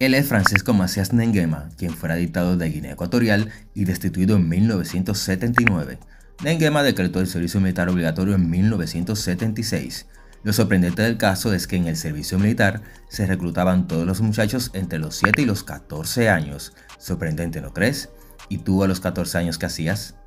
Él es Francisco Macías Nguema, quien fuera dictador de Guinea Ecuatorial y destituido en 1979. Nguema decretó el servicio militar obligatorio en 1976. Lo sorprendente del caso es que en el servicio militar se reclutaban todos los muchachos entre los 7 y los 14 años. Sorprendente, ¿no crees? ¿Y tú a los 14 años qué hacías?